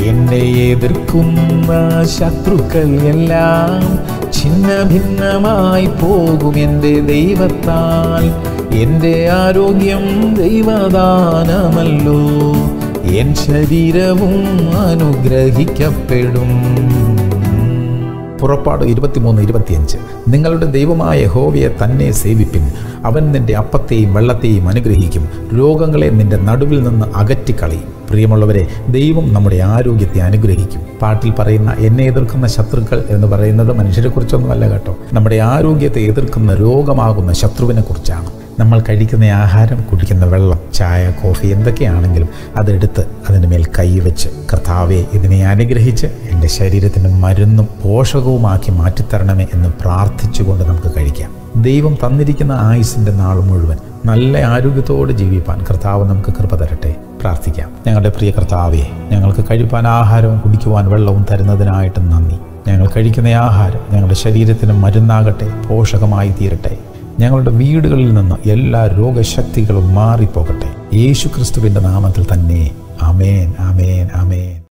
എന്നെ എതിർക്കുന്ന ശത്രുക്കൾ എല്ലാം ഛിന്ന ഭിന്നമായി പോകും എൻ്റെ ദൈവത്താൽ. എൻ്റെ ആരോഗ്യം ദൈവദാനമല്ലോ, എൻ ശരീരവും അനുഗ്രഹിക്കപ്പെടും. പുറപ്പാട് 23:25. നിങ്ങളുടെ ദൈവമായ യഹോവയെ തന്നെ സേവിപ്പിൻ. അവൻ നിന്റെ അപ്പത്തെയും വെള്ളത്തെയും അനുഗ്രഹിക്കും, രോഗങ്ങളെ നിന്റെ നടുവിൽ നിന്ന് അകറ്റിക്കളയും. പ്രിയമുള്ളവരെ, ദൈവം നമ്മുടെ ആരോഗ്യത്തെ അനുഗ്രഹിക്കും. പാട്ടിൽ പറയുന്ന എന്നെ എതിർക്കുന്ന ശത്രുക്കൾ എന്ന് പറയുന്നത് മനുഷ്യരെ കുറിച്ചൊന്നുമല്ല കേട്ടോ. നമ്മുടെ ആരോഗ്യത്തെ എതിർക്കുന്ന രോഗമാകുന്ന ശത്രുവിനെ കുറിച്ചാണ്. നമ്മൾ കഴിക്കുന്ന ആഹാരം, കുടിക്കുന്ന വെള്ളം, ചായ, കോഫി എന്തൊക്കെയാണെങ്കിലും അതെടുത്ത് അതിന് മേൽ കൈവച്ച് കർത്താവെ ഇതിനെ അനുഗ്രഹിച്ച് എൻ്റെ ശരീരത്തിന് മരുന്നും പോഷകവുമാക്കി മാറ്റിത്തരണമേ എന്ന് പ്രാർത്ഥിച്ചുകൊണ്ട് നമുക്ക് കഴിക്കാം. ദൈവം തന്നിരിക്കുന്ന ആയുസ്സിൻ്റെ നാൾ മുഴുവൻ നല്ല ആരോഗ്യത്തോടെ ജീവിപ്പാൻ കർത്താവ് നമുക്ക് കൃപ തരട്ടെ. പ്രാർത്ഥിക്കാം. ഞങ്ങളുടെ പ്രിയ കർത്താവെ, ഞങ്ങൾക്ക് കഴിപ്പാൻ ആഹാരവും കുടിക്കുവാൻ വെള്ളവും തരുന്നതിനായിട്ട് നന്ദി. ഞങ്ങൾ കഴിക്കുന്ന ആഹാരം ഞങ്ങളുടെ ശരീരത്തിന് മരുന്നാകട്ടെ, പോഷകമായി തീരട്ടെ. ഞങ്ങളുടെ വീടുകളിൽ നിന്ന് എല്ലാ രോഗശക്തികളും മാറിപ്പോകട്ടെ. യേശു ക്രിസ്തുവിൻ്റെ നാമത്തിൽ തന്നെ. ആമേൻ, ആമേൻ, ആമേൻ.